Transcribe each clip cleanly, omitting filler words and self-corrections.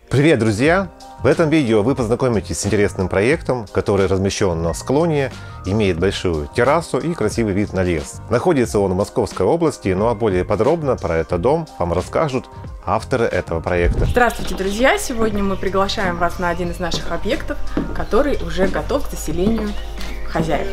Привет, друзья! В этом видео вы познакомитесь с интересным проектом, который размещен на склоне, имеет большую террасу и красивый вид на лес. Находится он в Московской области, ну а более подробно про этот дом вам расскажут авторы этого проекта. Здравствуйте, друзья! Сегодня мы приглашаем вас на один из наших объектов, который уже готов к заселению хозяев.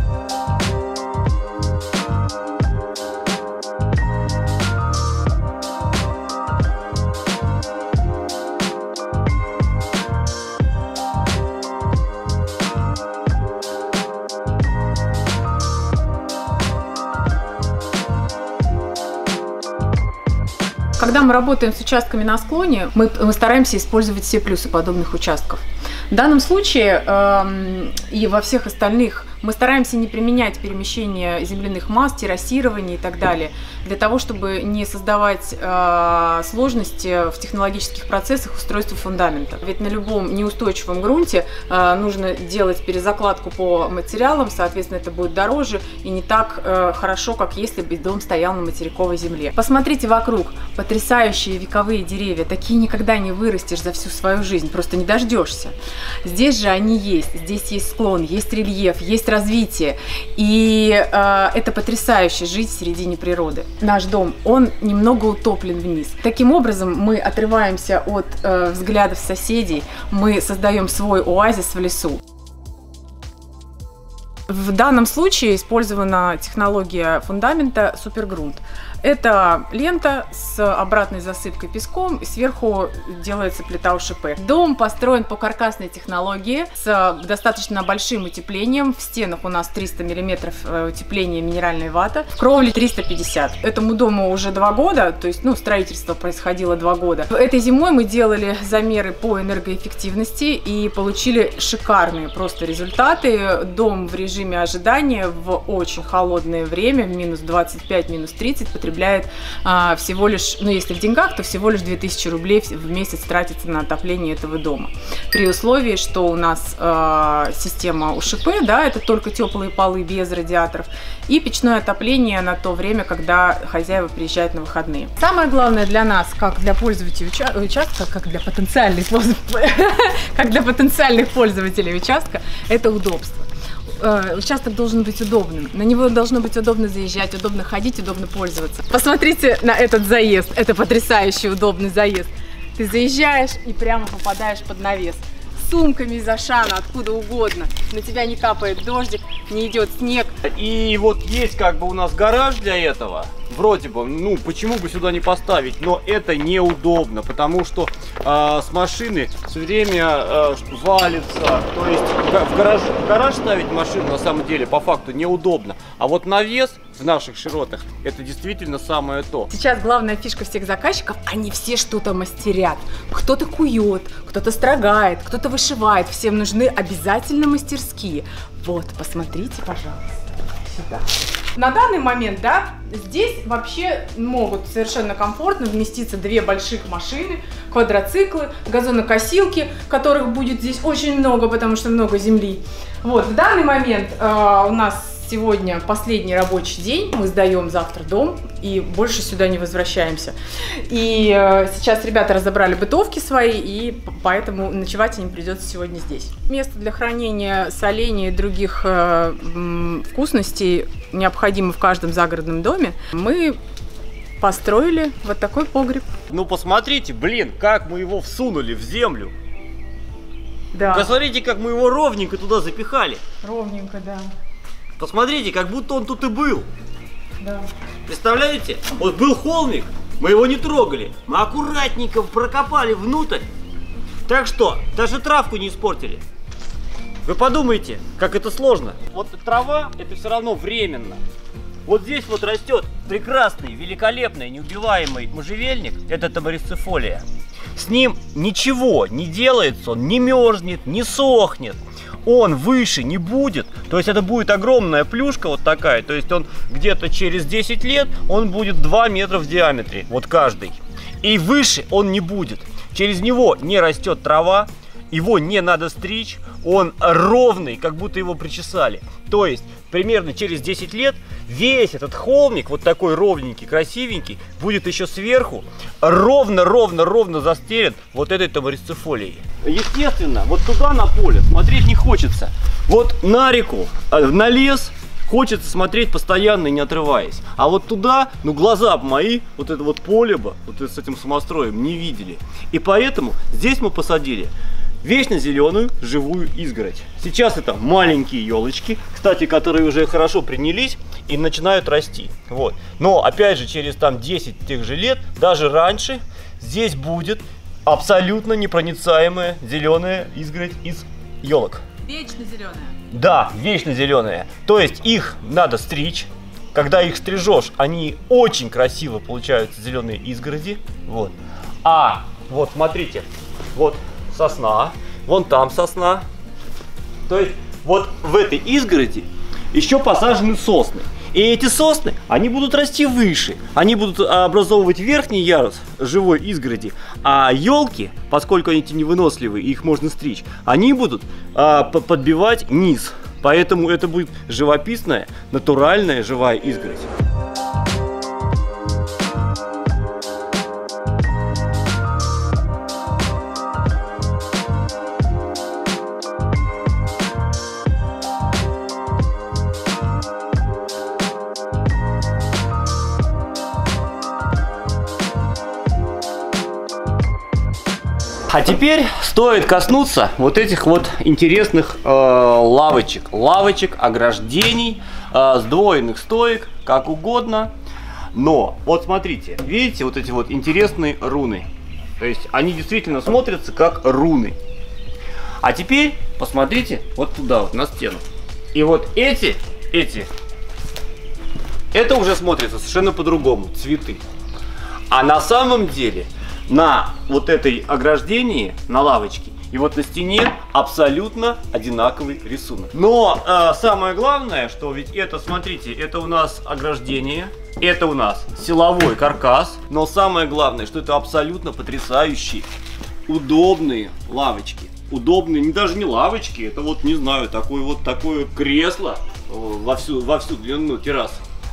Когда мы работаем с участками на склоне, мы стараемся использовать все плюсы подобных участков. В данном случае и во всех остальных мы стараемся не применять перемещение земляных масс, террасирование и так далее, для того, чтобы не создавать сложности в технологических процессах устройства фундамента. Ведь на любом неустойчивом грунте нужно делать перезакладку по материалам, соответственно, это будет дороже и не так хорошо, как если бы дом стоял на материковой земле. Посмотрите вокруг, потрясающие вековые деревья, такие никогда не вырастешь за всю свою жизнь, просто не дождешься. Здесь же они есть, здесь есть склон, есть рельеф, есть развитие, и это потрясающе жить в середине природы. Наш дом, он немного утоплен вниз. Таким образом, мы отрываемся от взглядов соседей, мы создаем свой оазис в лесу. В данном случае использована технология фундамента Супергрунт. Это лента с обратной засыпкой песком, и сверху делается плита УШП. Дом построен по каркасной технологии с достаточно большим утеплением. В стенах у нас 300 мм утепления минеральной ваты, в кровле 350. Этому дому уже 2 года, то есть строительство происходило 2 года. Этой зимой мы делали замеры по энергоэффективности и получили шикарные просто результаты. Дом в режиме ожидания в очень холодное время, минус 25, минус 30, потребляет всего лишь, если в деньгах, то всего лишь 2000 рублей в месяц тратится на отопление этого дома. При условии, что у нас система УШП, да, это только теплые полы без радиаторов, и печное отопление на то время, когда хозяева приезжают на выходные. Самое главное для нас, как для пользователей участка, как для потенциальных пользователей участка, это удобство. Участок должен быть удобным, на него должно быть удобно заезжать, удобно ходить, удобно пользоваться. Посмотрите на этот заезд, это потрясающий удобный заезд. Ты заезжаешь и прямо попадаешь под навес. С сумками из Ашана, откуда угодно. На тебя не капает дождик, не идет снег. И вот есть у нас гараж для этого. Вроде бы, почему бы сюда не поставить, но это неудобно, потому что с машины все время валится, то есть в гараж ставить машину на самом деле по факту неудобно, а вот навес в наших широтах это действительно самое то. Сейчас главная фишка всех заказчиков, они все что-то мастерят, кто-то кует, кто-то строгает, кто-то вышивает, всем нужны обязательно мастерские. Вот, посмотрите, пожалуйста, сюда. На данный момент, да, здесь вообще могут совершенно комфортно вместиться 2 больших машины, квадроциклы, газонокосилки, которых будет здесь очень много, потому что много земли. Вот, в данный момент у нас сегодня последний рабочий день, мы сдаем завтра дом и больше сюда не возвращаемся. И сейчас ребята разобрали бытовки свои, и поэтому ночевать им придется сегодня здесь. Место для хранения солений и других вкусностей необходимо в каждом загородном доме. Мы построили вот такой погреб. Посмотрите, как мы его всунули в землю. Да. Посмотрите, как мы его ровненько туда запихали. Ровненько, да. Посмотрите, как будто он тут и был. Да. Представляете? Вот был холмик, мы его не трогали. Мы аккуратненько прокопали внутрь. Так что, даже травку не испортили. Вы подумайте, как это сложно. Вот трава, это все равно временно. Вот здесь вот растет прекрасный, великолепный, неубиваемый можжевельник. Это таборицифолия. С ним ничего не делается, он не мерзнет, не сохнет. Он выше не будет, то есть это будет огромная плюшка вот такая, то есть он где-то через 10 лет он будет 2 метра в диаметре, вот каждый. И выше он не будет, через него не растет трава, его не надо стричь, он ровный, как будто его причесали. То есть примерно через 10 лет весь этот холмик, вот такой ровненький, красивенький, будет еще сверху ровно застелен вот этой тамарисцифолией. Естественно, вот туда на поле смотреть не хочется. Вот на реку, на лес хочется смотреть постоянно и не отрываясь. А вот туда, ну глаза мои, вот это вот поле бы, вот с этим самостроем не видели. И поэтому здесь мы посадили вечно зеленую живую изгородь. Сейчас это маленькие елочки, кстати, которые уже хорошо принялись и начинают расти. Вот. Но опять же через там 10 тех же лет, даже раньше, здесь будет абсолютно непроницаемая зеленая изгородь из елок. Вечно зеленая. Да, вечно зеленые. То есть их надо стричь. Когда их стрижешь, они очень красиво получаются, зеленые изгороди. Вот. А вот смотрите, вот сосна, вон там сосна. То есть вот в этой изгороди еще посажены сосны. И эти сосны, они будут расти выше, они будут образовывать верхний ярус живой изгороди, а елки, поскольку они невыносливые, их можно стричь, они будут подбивать низ. Поэтому это будет живописная, натуральная живая изгородь. А теперь стоит коснуться вот этих вот интересных лавочек, ограждений, сдвоенных стоек, как угодно. Но вот смотрите, видите вот эти вот интересные руны? То есть они действительно смотрятся как руны. А теперь посмотрите вот туда вот на стену. И вот эти, это уже смотрится совершенно по-другому, цветы. А на самом деле на вот этой ограждении, на лавочке, и вот на стене абсолютно одинаковый рисунок. Но самое главное, что ведь это, смотрите, это у нас ограждение, это у нас силовой каркас, но самое главное, что это абсолютно потрясающие, удобные лавочки. Удобные, даже не лавочки, это вот, не знаю, такое кресло во всю длину террасы.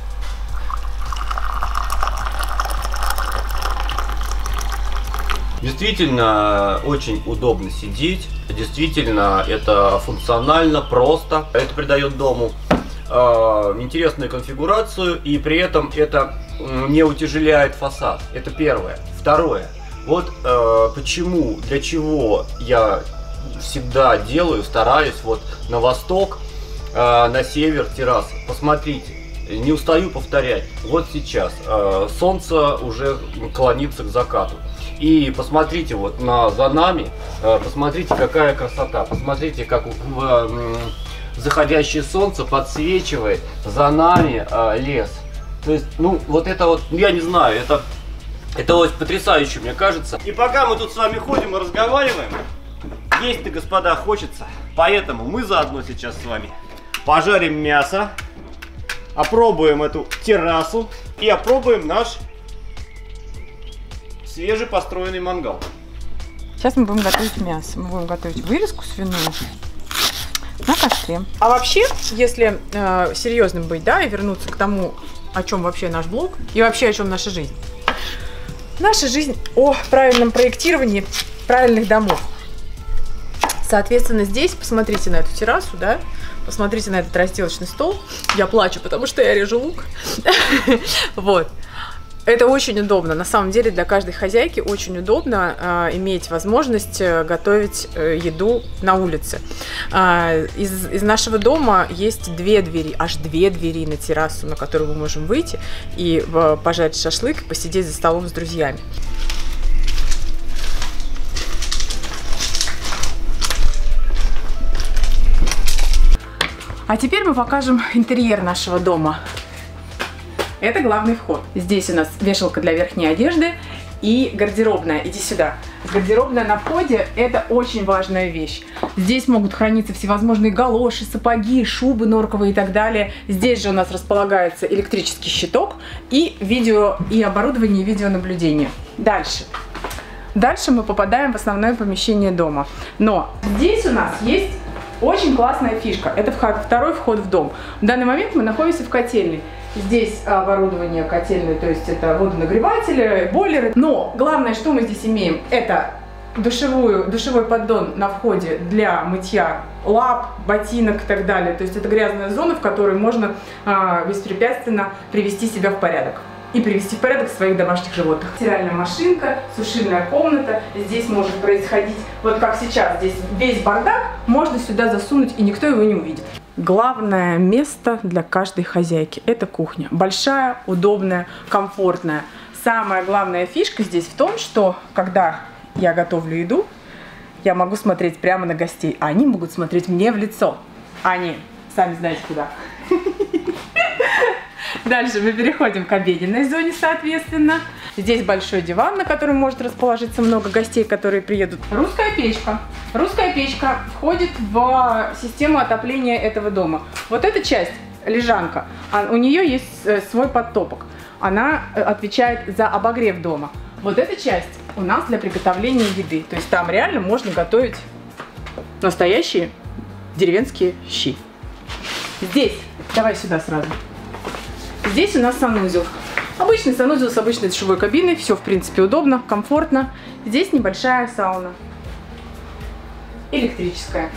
Действительно очень удобно сидеть, действительно это функционально, просто, это придает дому интересную конфигурацию, и при этом это не утяжеляет фасад. Это первое. Второе. Вот почему, для чего я всегда делаю, стараюсь вот на восток, на север террасы. Посмотрите, не устаю повторять. Вот сейчас солнце уже клонится к закату. И посмотрите вот за нами, посмотрите, какая красота, посмотрите, как заходящее солнце подсвечивает за нами лес. То есть, ну, вот это вот, я не знаю, это вот потрясающе, мне кажется. И пока мы тут с вами ходим и разговариваем, есть-то, господа, хочется. Поэтому мы заодно сейчас с вами пожарим мясо, опробуем эту террасу и опробуем наш свежепостроенный мангал. Сейчас мы будем готовить мясо. Мы будем готовить вырезку свиную на костре. А вообще, если серьезным быть, да, и вернуться к тому, о чем вообще наш блог, и вообще о чем наша жизнь. Наша жизнь о правильном проектировании правильных домов. Соответственно, здесь посмотрите на эту террасу, да, посмотрите на этот разделочный стол. Я плачу, потому что я режу лук. Вот. Это очень удобно. На самом деле для каждой хозяйки очень удобно иметь возможность готовить еду на улице. Из нашего дома есть две двери, аж две двери на террасу, на которую мы можем выйти и пожарить шашлык, и посидеть за столом с друзьями. А теперь мы покажем интерьер нашего дома. Это главный вход. Здесь у нас вешалка для верхней одежды и гардеробная. Иди сюда. Гардеробная на входе – это очень важная вещь. Здесь могут храниться всевозможные галоши, сапоги, шубы норковые и так далее. Здесь же у нас располагается электрический щиток и оборудование видеонаблюдения. Дальше. Дальше мы попадаем в основное помещение дома. Но здесь у нас есть очень классная фишка. Это второй вход в дом. В данный момент мы находимся в котельной. Здесь оборудование котельной, то есть это водонагреватели, бойлеры. Но главное, что мы здесь имеем, это душевой поддон на входе для мытья лап, ботинок и так далее. То есть это грязная зона, в которой можно беспрепятственно привести себя в порядок. И привести в порядок своих домашних животных. Стиральная машинка, сушильная комната. Здесь может происходить, вот как сейчас, здесь весь бардак, можно сюда засунуть, и никто его не увидит. Главное место для каждой хозяйки – это кухня. Большая, удобная, комфортная. Самая главная фишка здесь в том, что когда я готовлю еду, я могу смотреть прямо на гостей, а они могут смотреть мне в лицо. Они сами знаете куда. Дальше мы переходим к обеденной зоне, соответственно. Здесь большой диван, на котором может расположиться много гостей, которые приедут. Русская печка. Русская печка входит в систему отопления этого дома. Вот эта часть, лежанка, у нее есть свой подтопок. Она отвечает за обогрев дома. Вот эта часть у нас для приготовления еды. То есть там реально можно готовить настоящие деревенские щи. Здесь, давай сюда сразу. Здесь у нас санузел. Обычный санузел с обычной душевой кабиной. Все, в принципе, удобно, комфортно. Здесь небольшая сауна. Электрическая.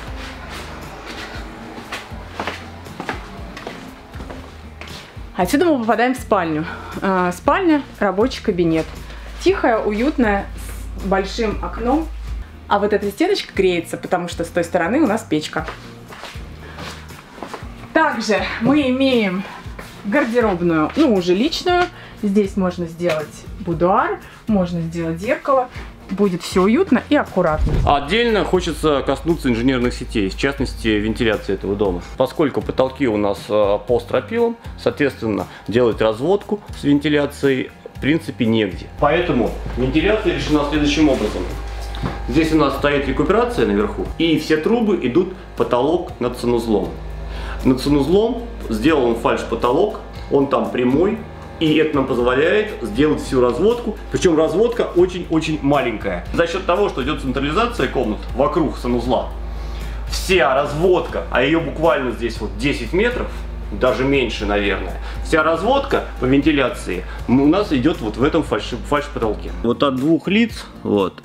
Отсюда мы попадаем в спальню. Спальня, рабочий кабинет. Тихая, уютная, с большим окном. А вот эта стеночка греется, потому что с той стороны у нас печка. Также мы имеем гардеробную, ну уже личную. Здесь можно сделать будуар, можно сделать зеркало. Будет все уютно и аккуратно. Отдельно хочется коснуться инженерных сетей, в частности вентиляции этого дома. Поскольку потолки у нас по стропилам, соответственно, делать разводку с вентиляцией в принципе негде. Поэтому вентиляция решена следующим образом. Здесь у нас стоит рекуперация наверху, и все трубы идут потолок над санузлом. Над санузлом сделан фальш-потолок, он там прямой, и это нам позволяет сделать всю разводку, причем разводка очень-очень маленькая. За счет того, что идет централизация комнат вокруг санузла, вся разводка, а ее буквально здесь вот 10 метров, даже меньше, наверное, вся разводка по вентиляции у нас идет вот в этом фальш-потолке. Вот от двух лиц, вот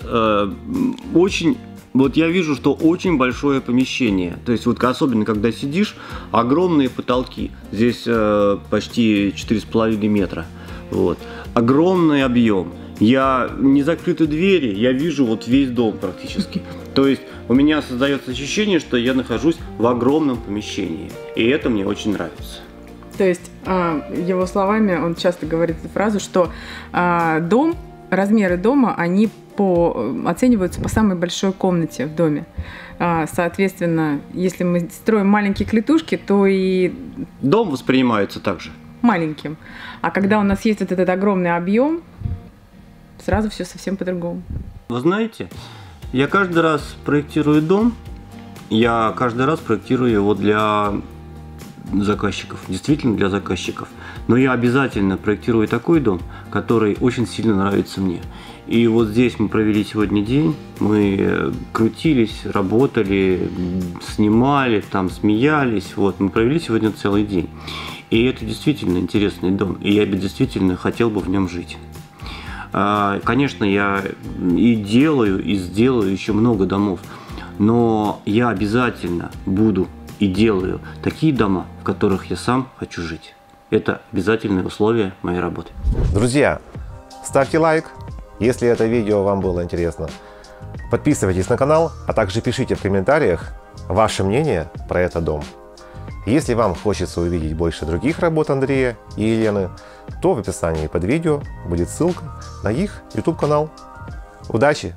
я вижу, что очень большое помещение. То есть вот особенно когда сидишь, огромные потолки. Здесь почти 4,5 метра. Вот. Огромный объем. Я не закрыты двери, я вижу вот весь дом практически. То есть у меня создается ощущение, что я нахожусь в огромном помещении. И это мне очень нравится. То есть, его словами, он часто говорит эту фразу, что размеры дома, они оцениваются по самой большой комнате в доме. Соответственно, если мы строим маленькие клетушки, то и дом воспринимается также маленьким. А когда у нас есть вот этот огромный объем, сразу все совсем по-другому. Вы знаете, я каждый раз проектирую дом, я каждый раз проектирую его для заказчиков, действительно для заказчиков. Но я обязательно проектирую такой дом, который очень сильно нравится мне. И вот здесь мы провели сегодня день, мы крутились, работали, снимали, там смеялись, вот, мы провели сегодня целый день. И это действительно интересный дом, и я бы действительно хотел бы в нем жить. Конечно, я и делаю, и сделаю еще много домов, но я обязательно буду и делаю такие дома, в которых я сам хочу жить. Это обязательное условие моей работы. Друзья, ставьте лайк, если это видео вам было интересно. Подписывайтесь на канал, а также пишите в комментариях ваше мнение про этот дом. Если вам хочется увидеть больше других работ Андрея и Елены, то в описании под видео будет ссылка на их YouTube канал. Удачи!